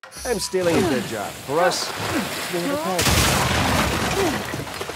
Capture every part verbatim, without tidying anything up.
I'm stealing a good job. For us, it's more the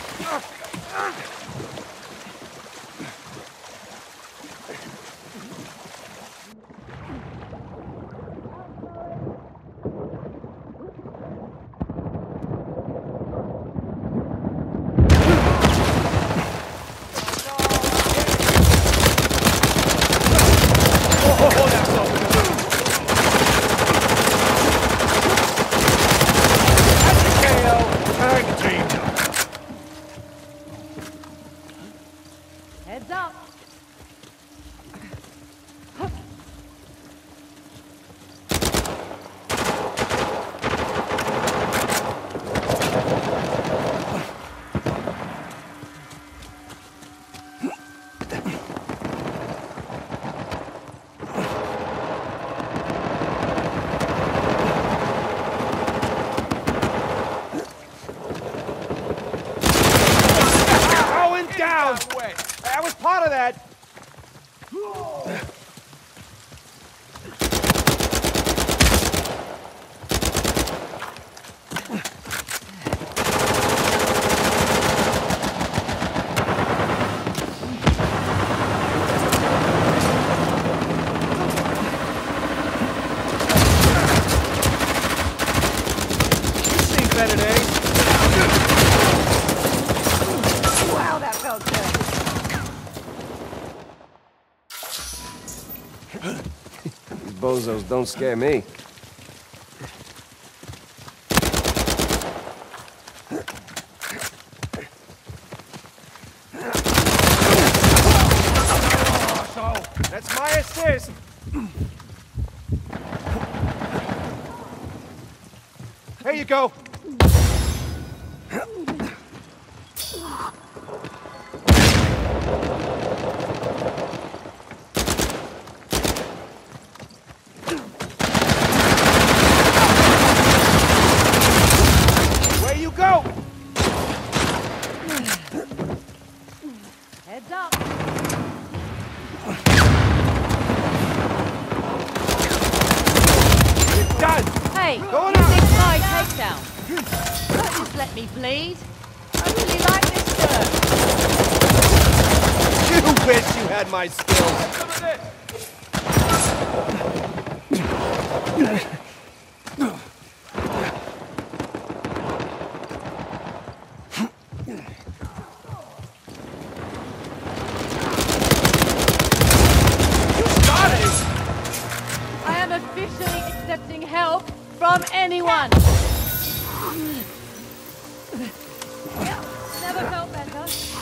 Heads up. I was part of that! You've seen better days. Wow, that felt good. These bozos don't scare me. Oh, so that's my assist. Here you go. Go! Heads up. It's done! Hey, Going you out. think my takedown? Don't just let me bleed. I really like this work. You wish you had my skills. Some of this. I am officially accepting help from anyone. Yeah, never felt better.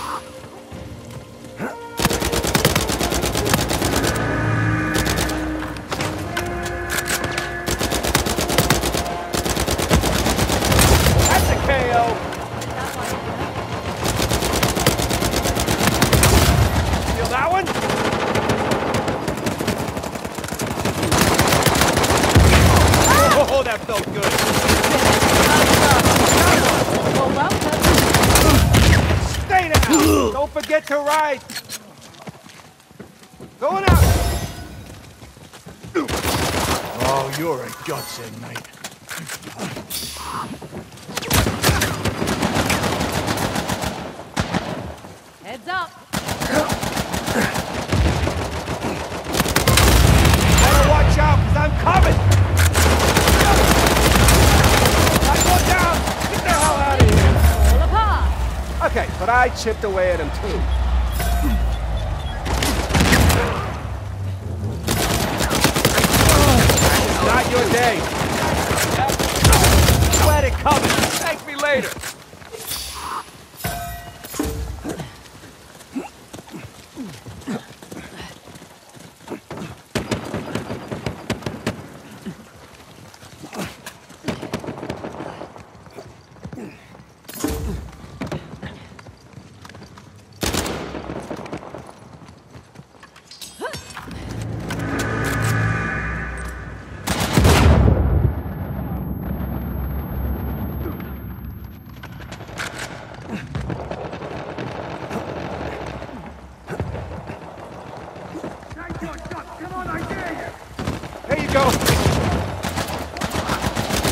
That's a K O. Feel that one? Oh, that felt good. Well, welcome. Stay down. Don't forget to ride. Going out. Oh, you're a godsend, mate. Heads up. Better watch out, because I'm coming. I go down. Get the hell out of here. All apart. Okay, but I chipped away at him too. It's not your day. Let it come. Thank me later. There you go.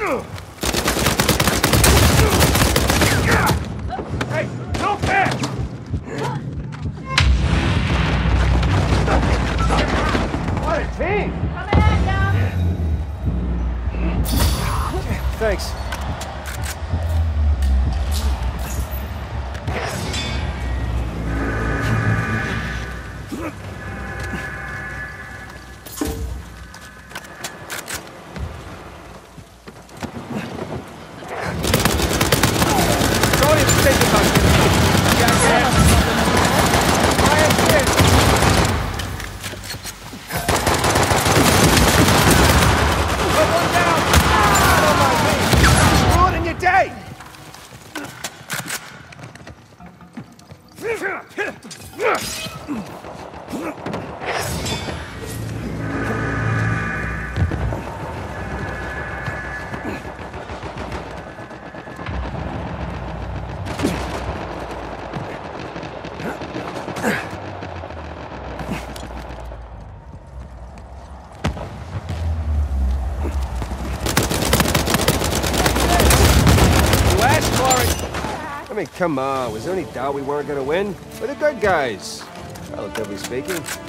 Hey, no fair! What a team! Thanks. Don't even think about it. Jackass. Quiet shit. Put one down. Ah, don't mind me. Ruining your day. Last Corey. I mean, come on. Was there any doubt we weren't gonna win? We're the good guys. Relatively speaking.